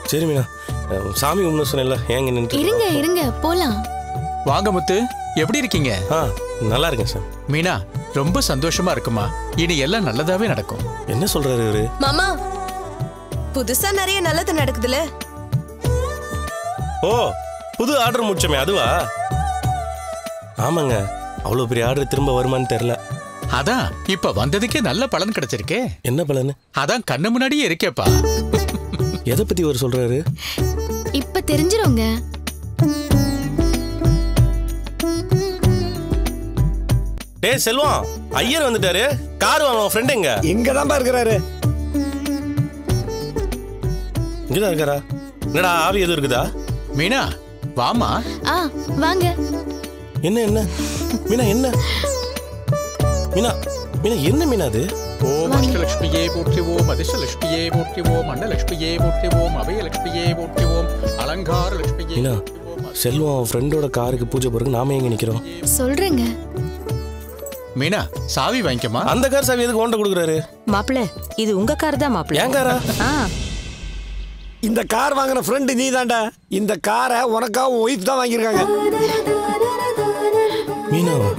சரி மீனா, சாமி கும்பிட சொன்னேன்ல, ஏங்க நின்று இருங்க இருங்க போலாம். வாங்க முத்து, எப்படி இருக்கீங்க? நல்லா இருக்கேன் சார். மீனா, ரொம்ப சந்தோஷமா இருக்குமா. இனி எல்லாம் நல்லதாவே நடக்கும். என்ன சொல்றாரு இவரு? மாமா, புதுசா நிறைய நல்லது நடக்குதுல. ஓ, புது ஆர்டர் முடிச்சோமே அதுவா? ஆமாங்க, அவ்வளவு பெரிய ஆர்டர் திரும்ப வருமான்னு தெரியல. அதான் இப்ப வந்ததுக்கே நல்ல பலன் கிடைச்சிருக்கே. என்ன பலன்? அதான் கண்ணு முன்னாடியே இருக்கேப்பா. எதை பத்தி அவர் சொல்றாரு? இப்ப தெரிஞ்சிருங்க. டேய் செல்வம், ஐயர் வந்துட்டாரு. கார் வாங்க, ஃப்ரெண்ட் எங்க? இங்கதான் இருக்கிறாரு. இங்கதான் இருக்காரா? என்னடா ஆவி எதுவும் இருக்குதா? மீனா வாமா. வாங்க. என்ன என்ன மீனா, என்ன மீனா, மீனா என்ன மீனா அது? ஓம் அஷ்டலட்சுமியே போற்றுவோம், அதிர்ஷ்டலட்சுமியே போற்றுவோம், அண்டலட்சுமியே போற்றுவோம், அபயலட்சுமியே போற்றுவோம், அலங்கார லட்சுமியே. மீனா, செல்வம் ஃப்ரெண்டோட காருக்கு பூஜை போறதுக்கு நாம எங்க நிக்கிறோம்? சொல்றேங்க. மீனா, சாவி வாங்கிக்கமா. அந்த கார் சாவி எதுக்கு ஓண்ட கொடுக்குறாரு? மாப்பிள்ள, இது உங்க கார் தான் மாப்பிள்ள. ஏன் காரா? இந்த கார் வாங்கின ஃப்ரெண்டு நீ தாண்டா. இந்த காரை உனக்காக ஒய்ஃப் தான் வாங்கியிருக்காங்க. மீனாவா?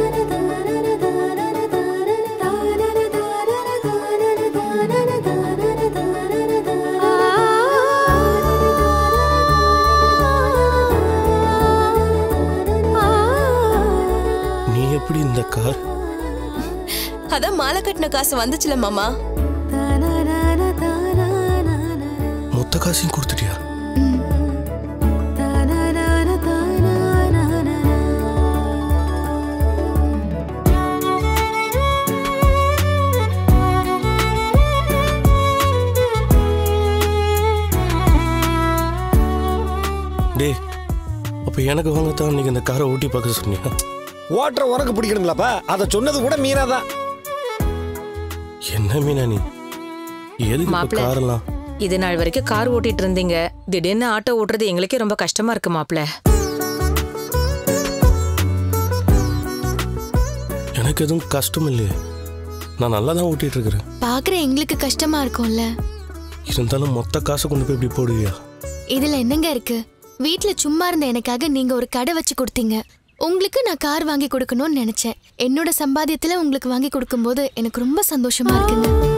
நீ எப்படி இந்த கார்? அதான் மாலை கட்டின காசு வந்துச்சுல மாமா. மொத்த காசையும் கொடுத்துட்டியா? டேய், அப்ப எனக்கு வாங்கத்தான் நீங்க இந்த காரை ஓட்டி பார்க்க சொன்னீங்க. ஓட்டுற உனக்கு பிடிக்கணும்லப்பா, அதை சொன்னது கூட மீனா தான். என்ன மீனா நீ? எதுக்கு காரெல்லாம்? இது நாள் வரைக்கும் கார் ஓட்டிட்டு இருந்தீங்க, திடீர்னு ஆட்டோ ஓட்டுறது எங்களுக்கே ரொம்ப கஷ்டமா இருக்கு மாப்பிள்ள. எனக்கு எதுவும் கஷ்டம் இல்லையே, நான் நல்லா தான் ஓட்டிட்டு இருக்கிறேன். பாக்குற எங்களுக்கு கஷ்டமா இருக்கும்ல. இருந்தாலும் மொத்த காசை கொண்டு போய் இப்படி போடுவியா? இதுல என்னங்க இருக்கு? வீட்ல சும்மா இருந்த எனக்காக நீங்க ஒரு கடை வச்சு கொடுத்தீங்க. உங்களுக்கு நான் கார் வாங்கி கொடுக்கணும்னு நினைச்சேன். என்னோட சம்பாத்தியத்துல உங்களுக்கு வாங்கி கொடுக்கும்போது எனக்கு ரொம்ப சந்தோஷமா இருக்குங்க.